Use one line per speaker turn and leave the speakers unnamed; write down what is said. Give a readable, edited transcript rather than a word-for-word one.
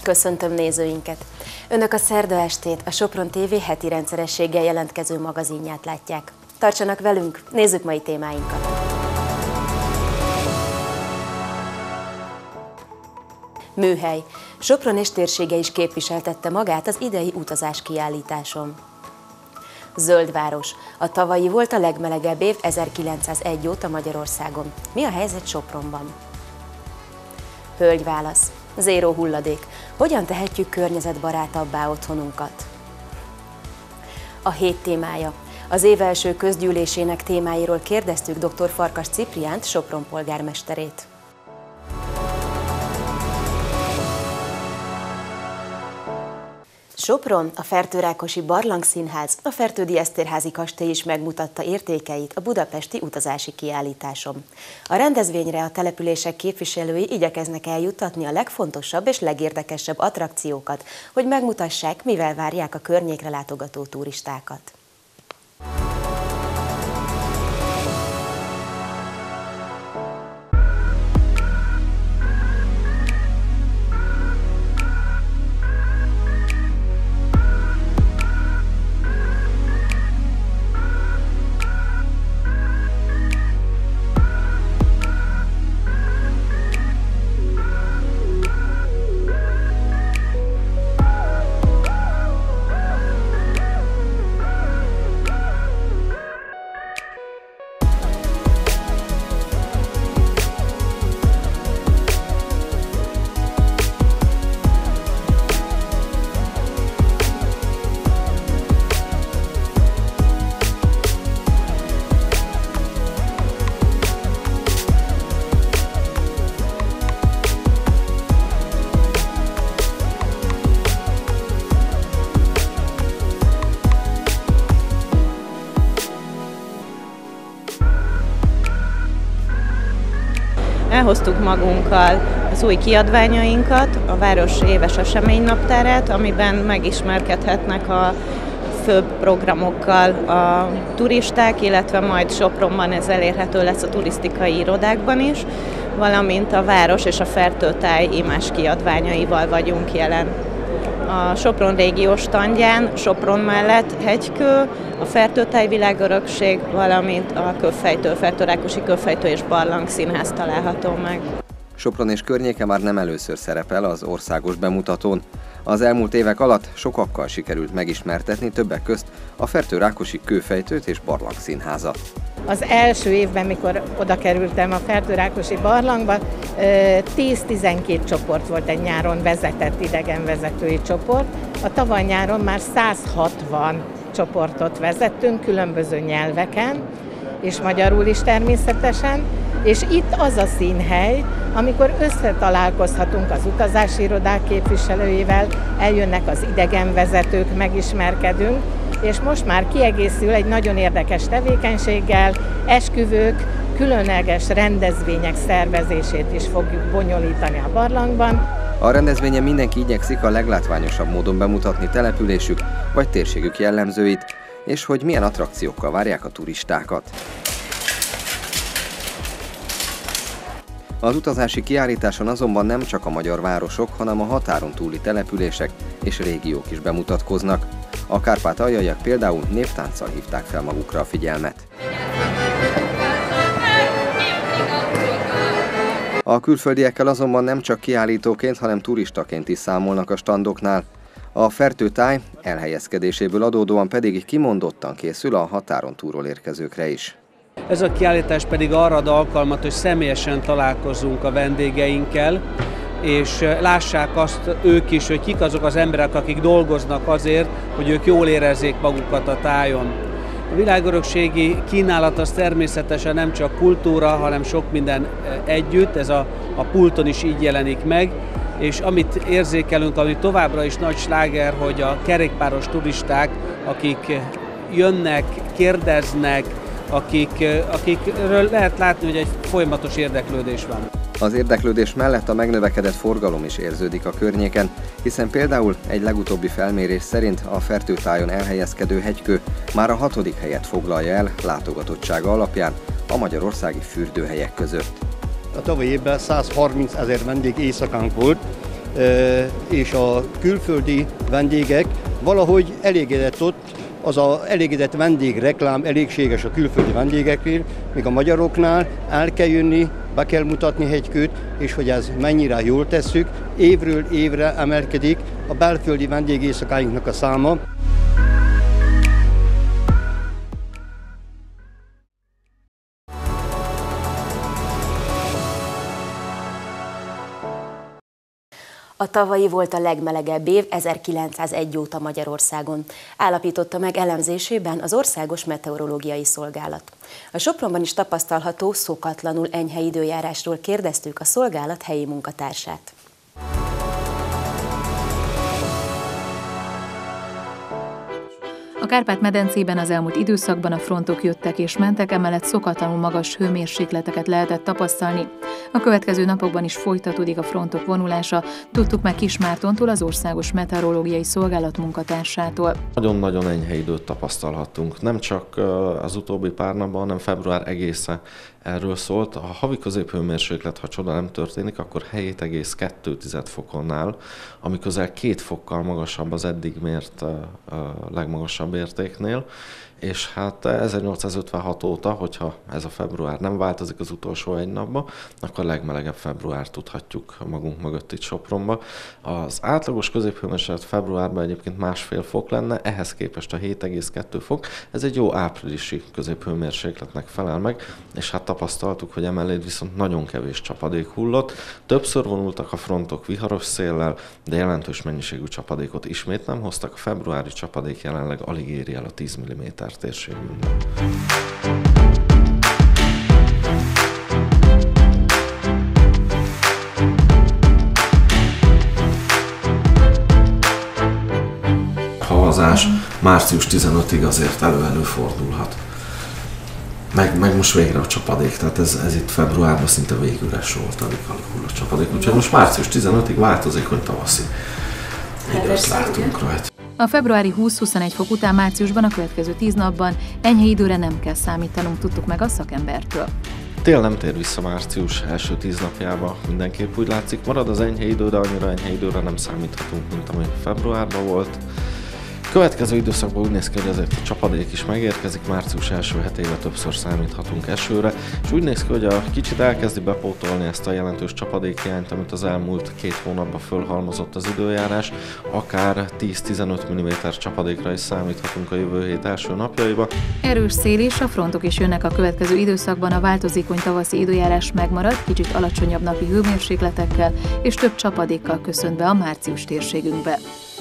Köszöntöm nézőinket! Önök a szerda estét, a Sopron TV heti rendszerességgel jelentkező magazinját látják. Tartsanak velünk, nézzük mai témáinkat! Műhely. Sopron és térsége is képviseltette magát az idei utazáskiállításon. Zöld város. A tavalyi volt a legmelegebb év 1901 óta Magyarországon. Mi a helyzet Sopronban? Hölgyválasz. Zéró hulladék. Hogyan tehetjük környezetbarátabbá otthonunkat? A hét témája. Az év első közgyűlésének témáiról kérdeztük dr. Farkas Cipriánt, Sopron polgármesterét. Sopron, a Fertő-Rákosi Barlangszínház, a Fertődi Eszterházy kastély is megmutatta értékeit a budapesti utazási kiállításon. A rendezvényre a települések képviselői igyekeznek eljuttatni a legfontosabb és legérdekesebb attrakciókat, hogy megmutassák, mivel várják a környékre látogató turistákat.
Elhoztuk magunkkal az új kiadványainkat, a város éves eseménynaptárát, amiben megismerkedhetnek a főbb programokkal a turisták, illetve majd Sopronban ez elérhető lesz a turisztikai irodákban is, valamint a város és a Fertőtáj imás kiadványaival vagyunk jelen. A Sopron régiós standján, Sopron mellett Hegykő, a Fertőtáj világörökség, valamint a Fertő-Rákosi Kőfejtő és Barlangszínház található meg.
Sopron és környéke már nem először szerepel az országos bemutatón. Az elmúlt évek alatt sokakkal sikerült megismertetni, többek közt a Fertő-Rákosi Kőfejtőt és Barlangszínházat.
Az első évben, mikor oda kerültem a Fertő-Rákosi barlangba, 10-12 csoport volt egy nyáron vezetett idegenvezetői csoport. A tavaly nyáron már 160 csoportot vezettünk különböző nyelveken, és magyarul is természetesen, és itt az a színhely, amikor összetalálkozhatunk az utazási irodák képviselőivel, eljönnek az idegenvezetők, megismerkedünk, és most már kiegészül egy nagyon érdekes tevékenységgel, esküvők, különleges rendezvények szervezését is fogjuk bonyolítani a barlangban.
A rendezvényen mindenki igyekszik a leglátványosabb módon bemutatni településük vagy térségük jellemzőit, és hogy milyen attrakciókkal várják a turistákat. Az utazási kiállításon azonban nem csak a magyar városok, hanem a határon túli települések és régiók is bemutatkoznak. A kárpátaljaiak például néptánccal hívták fel magukra a figyelmet. A külföldiekkel azonban nem csak kiállítóként, hanem turistaként is számolnak a standoknál. A Fertőtáj elhelyezkedéséből adódóan pedig kimondottan készül a határon túlról érkezőkre is.
Ez a kiállítás pedig arra ad alkalmat, hogy személyesen találkozzunk a vendégeinkkel, és lássák azt ők is, hogy kik azok az emberek, akik dolgoznak azért, hogy ők jól érezzék magukat a tájon. A világörökségi kínálat az természetesen nem csak kultúra, hanem sok minden együtt, ez a pulton is így jelenik meg, és amit érzékelünk, ami továbbra is nagy sláger, hogy a kerékpáros turisták, akik jönnek, kérdeznek, akikről lehet látni, hogy egy folyamatos érdeklődés van.
Az érdeklődés mellett a megnövekedett forgalom is érződik a környéken, hiszen például egy legutóbbi felmérés szerint a Fertőtájon elhelyezkedő Hegykő már a 6. helyet foglalja el látogatottsága alapján a magyarországi fürdőhelyek között.
A tavalyi évben 130 000 vendég éjszakánk volt, és a külföldi vendégek valahogy elégedett ott, az az elégedett vendégreklám elégséges a külföldi vendégeknél, míg a magyaroknál el kell jönni, be kell mutatni Hegykőt, és hogy ez mennyire jól tesszük, évről évre emelkedik a belföldi vendégéjszakáinknak a száma.
A tavalyi volt a legmelegebb év 1901 óta Magyarországon, állapította meg elemzésében az Országos Meteorológiai Szolgálat. A Sopronban is tapasztalható szokatlanul enyhe időjárásról kérdeztük a szolgálat helyi munkatársát.
A Kárpát-medencében az elmúlt időszakban a frontok jöttek és mentek, emellett szokatlanul magas hőmérsékleteket lehetett tapasztalni. A következő napokban is folytatódik a frontok vonulása, tudtuk meg Kismártontól, az Országos Meteorológiai Szolgálat munkatársától.
Nagyon-nagyon enyhe időt tapasztalhattunk. Nem csak az utóbbi pár napban, hanem február egészen erről szólt. A havi középhőmérséklet, ha csoda nem történik, akkor 7,2 fokon áll, ami közel 2 fokkal magasabb az eddig mért legmagasabb értéknél, és hát 1856 óta, hogyha ez a február nem változik az utolsó egy napban, akkor a legmelegebb február tudhatjuk magunk mögött itt Sopronba. Az átlagos középhőmérséklet februárban egyébként 1,5 fok lenne, ehhez képest a 7,2 fok, ez egy jó áprilisi középhőmérsékletnek felel meg, és hát tapasztaltuk, hogy emellé viszont nagyon kevés csapadék hullott. Többször vonultak a frontok viharos széllel, de jelentős mennyiségű csapadékot ismét nem hoztak. A februári csapadék jelenleg alig éri el a 10 mm térségünkben. Havazás március 15-ig azért előfordulhat. Meg most végre a csapadék, tehát ez itt februárban szinte végüres volt, alig hull a csapadék, úgyhogy most március 15-ig változik, hogy tavaszi időt látunk rajta.
A februári 20-21 fok után márciusban a következő 10 napban enyhe időre nem kell számítanunk, tudtuk meg a szakembertől.
Tél nem tér vissza március első 10 napjába, mindenképp úgy látszik, marad az enyhe idő, de annyira enyhe időre nem számíthatunk, mint ami februárban volt. Következő időszakban úgy néz ki, hogy azért a csapadék is megérkezik, március első hetében többször számíthatunk esőre, és úgy néz ki, hogy a kicsit elkezdi bepótolni ezt a jelentős csapadékhiányt, amit az elmúlt 2 hónapban fölhalmozott az időjárás, akár 10-15 mm csapadékra is számíthatunk a jövő hét első napjaiba.
Erős szél és a frontok is jönnek a következő időszakban, a változékony tavaszi időjárás megmarad, kicsit alacsonyabb napi hőmérsékletekkel és több csapadékkal köszönt be a március térségünkbe.